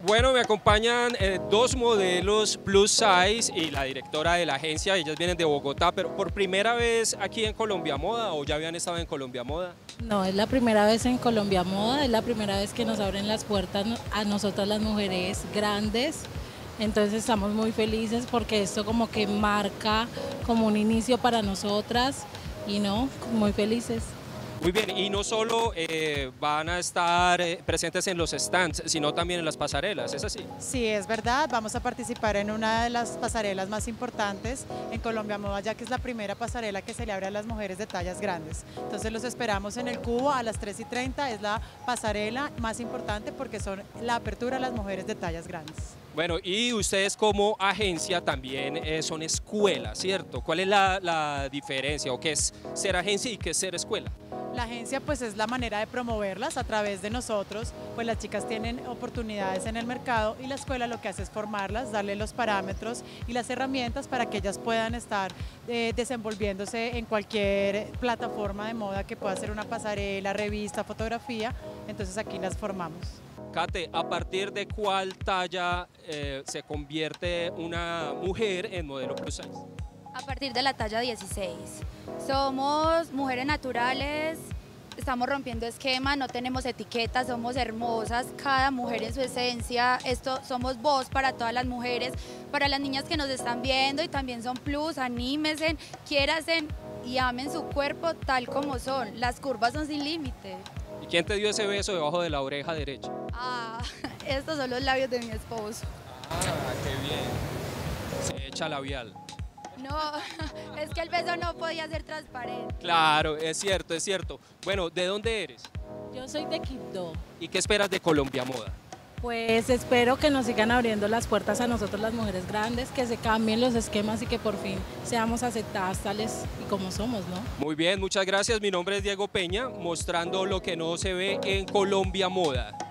Bueno, me acompañan dos modelos plus size y la directora de la agencia. Ellas vienen de Bogotá, pero por primera vez aquí en Colombia Moda, ¿o ya habían estado en Colombia Moda? No, es la primera vez en Colombia Moda, es la primera vez que nos abren las puertas a nosotras las mujeres grandes. Entonces estamos muy felices porque esto como que marca como un inicio para nosotras y no, muy felices. Muy bien, y no solo van a estar presentes en los stands, sino también en las pasarelas, ¿es así? Sí, es verdad, vamos a participar en una de las pasarelas más importantes en Colombia Moda, ya que es la primera pasarela que se le abre a las mujeres de tallas grandes. Entonces los esperamos en el Cubo a las 3:30, es la pasarela más importante porque son la apertura a las mujeres de tallas grandes. Bueno, y ustedes como agencia también son escuela, ¿cierto? ¿Cuál es la diferencia o qué es ser agencia y qué es ser escuela? La agencia pues es la manera de promoverlas a través de nosotros, pues las chicas tienen oportunidades en el mercado y la escuela lo que hace es formarlas, darle los parámetros y las herramientas para que ellas puedan estar desenvolviéndose en cualquier plataforma de moda que pueda ser una pasarela, revista, fotografía, entonces aquí las formamos. Kate, ¿a partir de cuál talla se convierte una mujer en modelo plus size? A partir de la talla 16. Somos mujeres naturales, estamos rompiendo esquemas, no tenemos etiquetas, somos hermosas, cada mujer en su esencia. Somos voz para todas las mujeres, para las niñas que nos están viendo y también son plus, anímense, quiéranse y amen su cuerpo tal como son. Las curvas son sin límite. ¿Y quién te dio ese beso debajo de la oreja derecha? Estos son los labios de mi esposo. Qué bien. Se echa labial. No, es que el beso no podía ser transparente. Claro, es cierto, es cierto. Bueno, ¿de dónde eres? Yo soy de Quibdó. ¿Y qué esperas de Colombia Moda? Pues espero que nos sigan abriendo las puertas a nosotros las mujeres grandes, que se cambien los esquemas y que por fin seamos aceptadas tales y como somos, ¿no? Muy bien, muchas gracias. Mi nombre es Diego Peña, mostrando lo que no se ve en Colombia Moda.